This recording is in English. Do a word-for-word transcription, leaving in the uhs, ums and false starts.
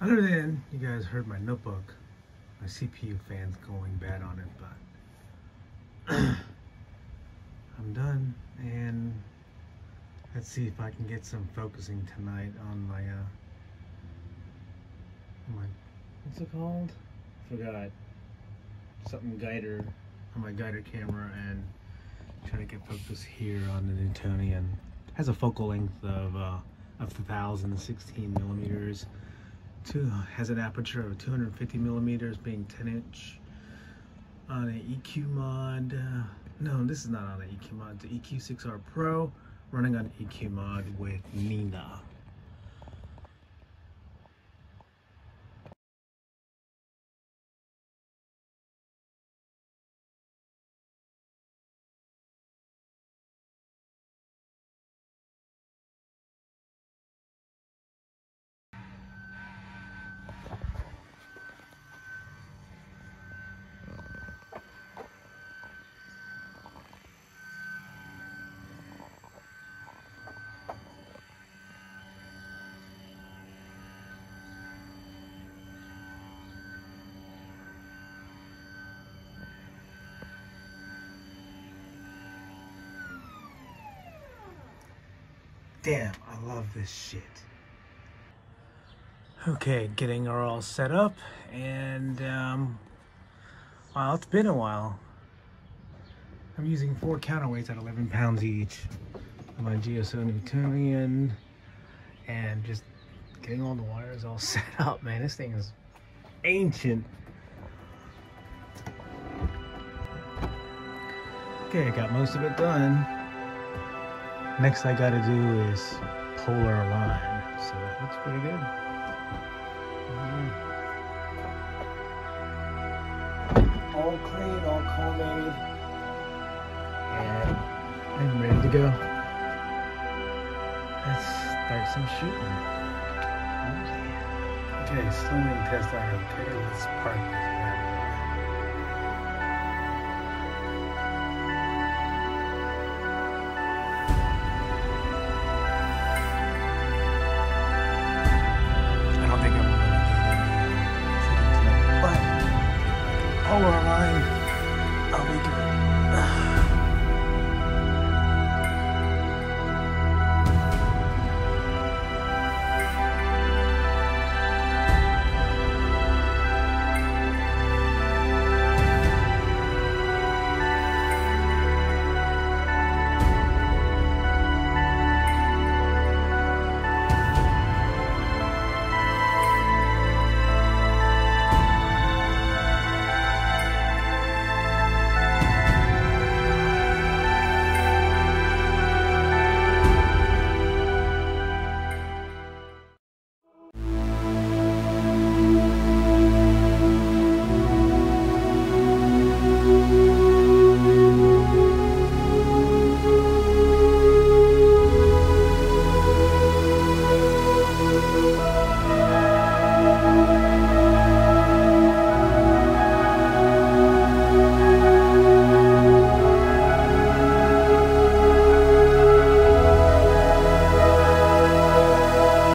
Other than you guys heard my notebook, my C P U fan's going bad on it, but I'm done, and let's see if I can get some focusing tonight on my uh my what's it called? Forgot. Something guider on my guider camera, and trying to get focus here on the Newtonian. It has a focal length of uh of one thousand sixteen millimeters. Two, has an aperture of two hundred fifty millimeters, being ten inch. On an E Q mod, uh, no, this is not on an E Q mod. It's an E Q six R Pro, running on E Q mod with N I N A. Damn, I love this shit. Okay, getting her all set up, and um, wow, it's been a while. I'm using four counterweights at eleven pounds each on my G S O Newtonian, and just getting all the wires all set up, man. This thing is ancient. Okay, I got most of it done. Next I gotta do is polar align, so that looks pretty good. Mm-hmm. All clean, all collimated, and I'm ready to go. Let's start some shooting. Okay, slowing test out. Okay, let's park this back. Polar line, I'll be good.